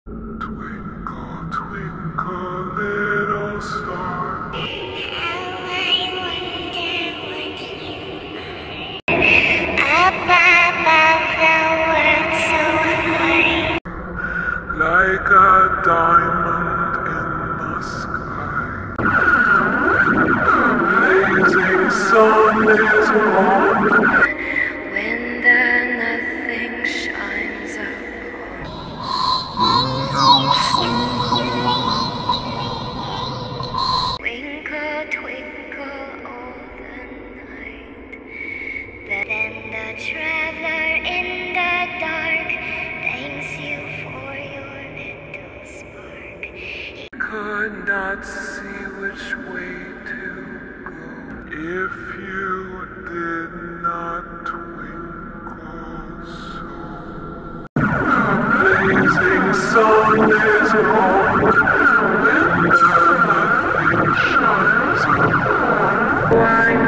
Twinkle, twinkle, little star. How I wonder what you are. Up above the world so high. Like a diamond in the sky. Blazing sun is on. When the nothing shines upon. Twinkle, twinkle all the night. Then the traveler in the dark thanks you for your little spark. He could not see which way to go if you did not twinkle so. Blazing sun is on when the nothing shines upon.